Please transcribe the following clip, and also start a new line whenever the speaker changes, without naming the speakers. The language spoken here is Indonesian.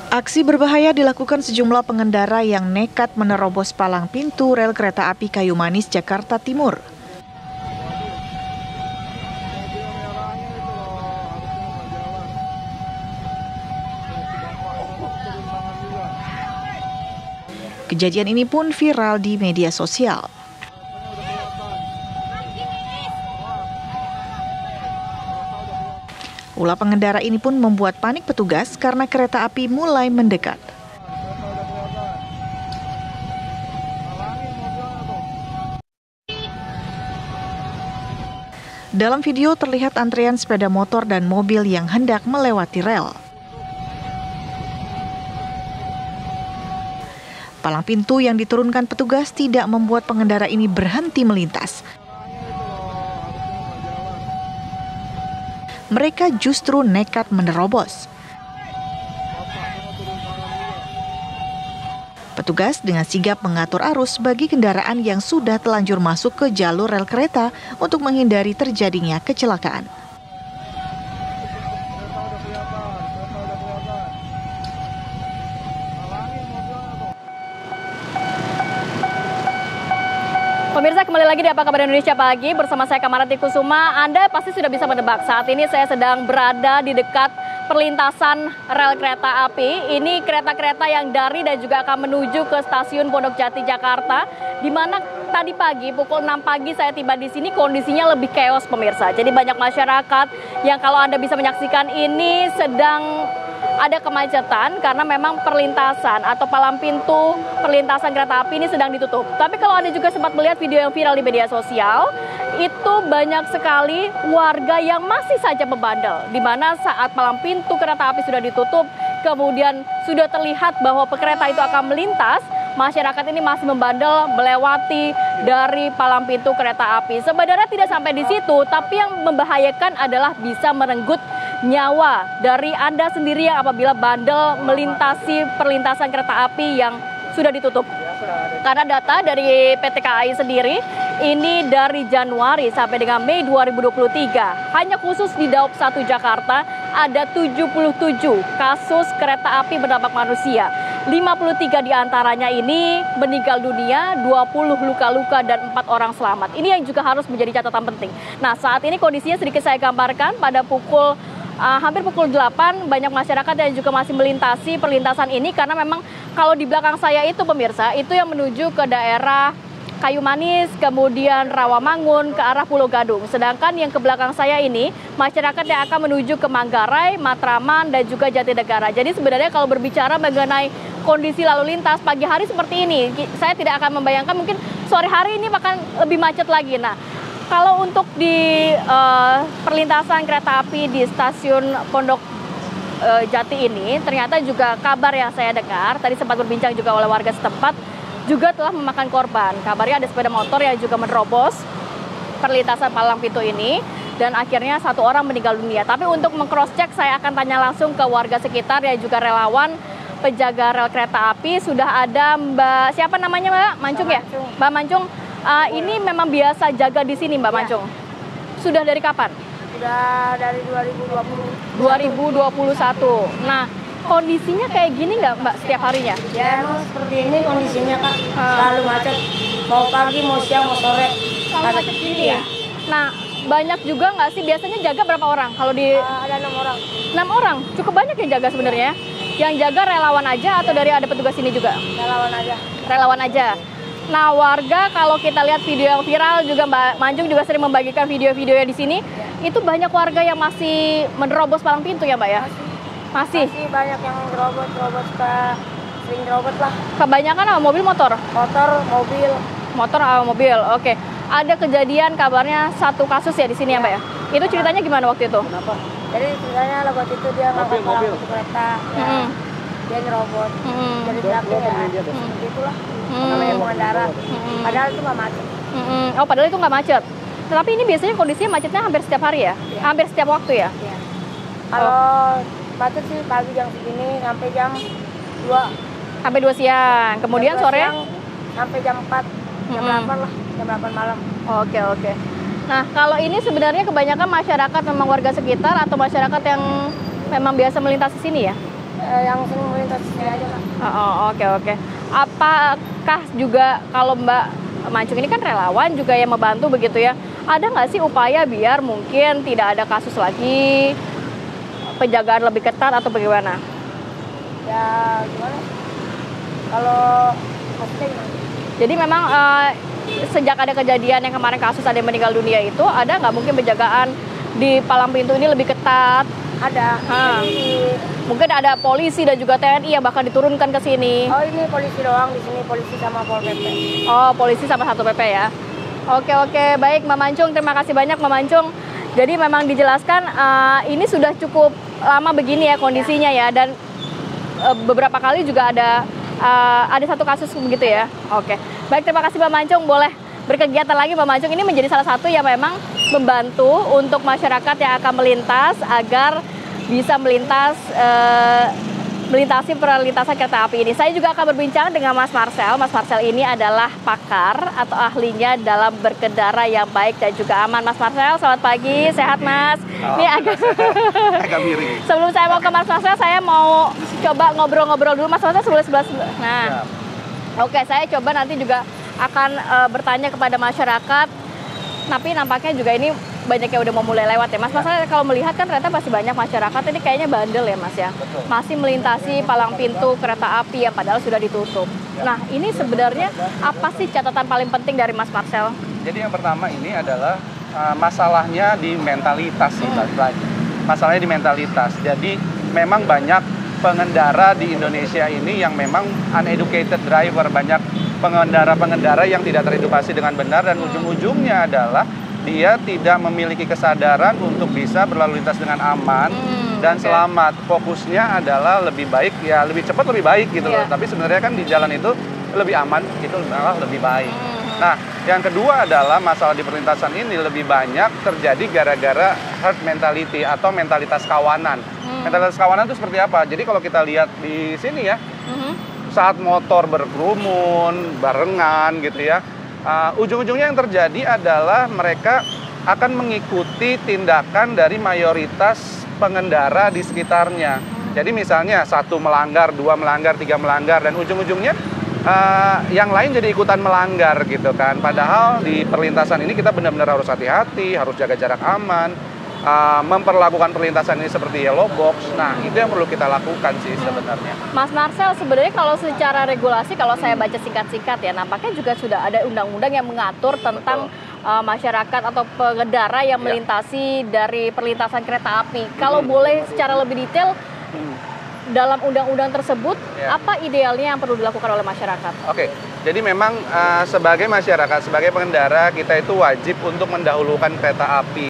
Aksi berbahaya dilakukan sejumlah pengendara yang nekat menerobos palang pintu rel kereta api Kayu Manis, Jakarta Timur. Kejadian ini pun viral di media sosial. Ulah pengendara ini pun membuat panik petugas karena kereta api mulai mendekat. Dalam video terlihat antrean sepeda motor dan mobil yang hendak melewati rel. Palang pintu yang diturunkan petugas tidak membuat pengendara ini berhenti melintas. Mereka justru nekat menerobos. Petugas dengan sigap mengatur arus bagi kendaraan yang sudah telanjur masuk ke jalur rel kereta untuk menghindari terjadinya kecelakaan.
Pemirsa, kembali lagi di Apa Kabar Indonesia Pagi bersama saya Kamarati Kusuma. Anda pasti sudah bisa menebak, saat ini saya sedang berada di dekat perlintasan rel kereta api. Ini kereta-kereta yang dari dan juga akan menuju ke stasiun Pondok Jati, Jakarta. Di mana tadi pagi, pukul 6 pagi saya tiba di sini, kondisinya lebih chaos pemirsa. Jadi banyak masyarakat yang kalau Anda bisa menyaksikan ini sedang ada kemacetan karena memang perlintasan atau palang pintu perlintasan kereta api ini sedang ditutup. Tapi kalau Anda juga sempat melihat video yang viral di media sosial, itu banyak sekali warga yang masih saja membandel. Di mana saat palang pintu kereta api sudah ditutup, kemudian sudah terlihat bahwa kereta itu akan melintas, masyarakat ini masih membandel melewati dari palang pintu kereta api. Sebenarnya tidak sampai di situ, tapi yang membahayakan adalah bisa merenggut nyawa dari Anda sendiri yang apabila bandel melintasi perlintasan kereta api yang sudah ditutup. Karena data dari PT KAI sendiri, ini dari Januari sampai dengan Mei 2023, hanya khusus di Daob 1 Jakarta ada 77 kasus kereta api berdampak manusia. 53 diantaranya ini meninggal dunia, 20 luka-luka dan 4 orang selamat. Ini yang juga harus menjadi catatan penting. Nah, saat ini kondisinya sedikit saya gambarkan pada hampir pukul 8 banyak masyarakat yang juga masih melintasi perlintasan ini karena memang kalau di belakang saya itu pemirsa itu yang menuju ke daerah Kayu Manis, kemudian Rawamangun ke arah Pulau Gadung. Sedangkan yang ke belakang saya ini masyarakat yang akan menuju ke Manggarai, Matraman dan juga Jatinegara. Jadi sebenarnya kalau berbicara mengenai kondisi lalu lintas pagi hari seperti ini, saya tidak akan membayangkan mungkin sore hari ini akan lebih macet lagi. Nah, kalau untuk di perlintasan kereta api di stasiun Pondok Jati ini, ternyata juga kabar yang saya dengar, tadi sempat berbincang juga oleh warga setempat, juga telah memakan korban. Kabarnya ada sepeda motor yang juga menerobos perlintasan palang pintu ini, dan akhirnya 1 orang meninggal dunia. Tapi untuk meng-cross check, saya akan tanya langsung ke warga sekitar yang juga relawan penjaga rel kereta api. Sudah ada Mbak, siapa namanya Mbak? Mancung ya? Mbak Mancung. Ini memang biasa jaga di sini Mbak Mancung? Sudah dari kapan?
Sudah dari 2020.
2021. Nah, kondisinya kayak gini nggak Mbak setiap harinya?
Ya emang seperti ini kondisinya Kak. Selalu macet. Mau pagi, mau siang, mau sore.
Selalu macet gini ya? Nah, banyak juga nggak sih? Biasanya jaga berapa orang? Kalau di
Ada 6 orang.
6 orang? Cukup banyak yang jaga sebenarnya. Yang jaga relawan aja atau dari ada petugas ini juga?
Relawan aja.
Relawan aja. Nah, warga kalau kita lihat video yang viral juga Mbak Manjung juga sering membagikan video-videonya di sini, itu banyak warga yang masih menerobos palang pintu ya Mbak ya? Masih
banyak yang terobos sering terobos lah.
Kebanyakan apa? Mobil, motor?
Motor, mobil.
Motor atau mobil, oke. Ada kejadian kabarnya 1 kasus ya di sini ya Mbak ya? Itu ceritanya gimana waktu itu?
Kenapa? Jadi ceritanya waktu itu dia ngangkat palang pintu kereta. Ya. Dia nyerobot dari belakang ya. Itulah namanya pengendara. Padahal itu nggak macet.
Oh, padahal itu nggak macet. Tapi ini biasanya kondisinya macetnya hampir setiap hari ya? Hampir setiap waktu ya?
Iya. Kalau macet sih pagi jam segini sampai jam 2.
Sampai 2 siang. Kemudian sore?
Sampai jam 4. Jam 8 lah. Jam 8 malam.
Oke. Nah, kalau ini sebenarnya kebanyakan masyarakat memang warga sekitar atau masyarakat yang memang biasa melintasi sini ya?
yang sering melintas di sini aja, Kak.
Oke. Apakah juga kalau Mbak Mancung ini kan relawan juga yang membantu begitu ya, ada nggak sih upaya biar mungkin tidak ada kasus lagi, penjagaan lebih ketat atau bagaimana?
Ya gimana? Kalau maksudnya gimana?
Jadi memang sejak ada kejadian yang kemarin kasus ada yang meninggal dunia itu, ada nggak mungkin penjagaan di palang pintu ini lebih ketat?
Ada.
Mungkin ada polisi dan juga TNI yang bahkan diturunkan ke sini.
Oh, ini polisi doang di sini, polisi sama Pol PP.
Oh, polisi sama Satpol PP ya. Oke, baik Mbak Mancung, terima kasih banyak Mbak Mancung. Jadi memang dijelaskan ini sudah cukup lama begini ya kondisinya ya, dan beberapa kali juga ada satu kasus begitu ya. Oke, baik, terima kasih Mbak Mancung. Boleh berkegiatan lagi Mbak Mancung. Ini menjadi salah satu yang memang membantu untuk masyarakat yang akan melintas agar bisa melintasi perlintasan kereta api ini. Saya juga akan berbincang dengan Mas Marcel. Mas Marcel ini adalah pakar atau ahlinya dalam berkendara yang baik dan juga aman. Mas Marcel, selamat pagi, sehat Mas? Ini agak miring. Sebelum saya mau ke Mas Marcel, saya mau coba ngobrol-ngobrol dulu. Mas Marcel sebelah. Nah, oke, saya coba nanti juga akan bertanya kepada masyarakat. Tapi nampaknya juga ini banyak yang udah mau mulai lewat ya Mas. Masalah kalau melihat kan ternyata masih banyak masyarakat ini kayaknya bandel ya Mas ya.
Betul.
Masih melintasi palang pintu kereta api yang padahal sudah ditutup. Nah, ini sebenarnya apa sih catatan paling penting dari Mas Marcel?
Jadi yang pertama ini adalah masalahnya di mentalitas sih lagi. Masalahnya di mentalitas. Jadi memang banyak pengendara di Indonesia ini yang memang uneducated driver, banyak pengendara-pengendara yang tidak teredukasi dengan benar, dan ujung-ujungnya adalah dia tidak memiliki kesadaran untuk bisa berlalu lintas dengan aman dan selamat. Fokusnya adalah lebih baik, ya lebih cepat lebih baik gitu loh. Tapi sebenarnya kan di jalan itu lebih aman, itu malah lebih baik. Nah, yang kedua adalah masalah di perlintasan ini lebih banyak terjadi gara-gara herd mentality atau mentalitas kawanan. Mentalitas kawanan itu seperti apa? Jadi kalau kita lihat di sini ya, saat motor berkerumun, barengan gitu ya, ujung-ujungnya yang terjadi adalah mereka akan mengikuti tindakan dari mayoritas pengendara di sekitarnya. Jadi misalnya satu melanggar, dua melanggar, tiga melanggar, dan ujung-ujungnya yang lain jadi ikutan melanggar gitu kan. Padahal di perlintasan ini kita benar-benar harus hati-hati, harus jaga jarak aman, memperlakukan perlintasan ini seperti yellow box. Nah, itu yang perlu kita lakukan sih sebenarnya.
Mas Marcel, sebenarnya kalau secara regulasi, kalau saya baca singkat-singkat ya, nampaknya juga sudah ada undang-undang yang mengatur tentang masyarakat atau pengendara yang melintasi dari perlintasan kereta api. Kalau boleh secara lebih detail, dalam undang-undang tersebut, apa idealnya yang perlu dilakukan oleh masyarakat?
Oke, jadi memang sebagai masyarakat, sebagai pengendara, kita itu wajib untuk mendahulukan kereta api.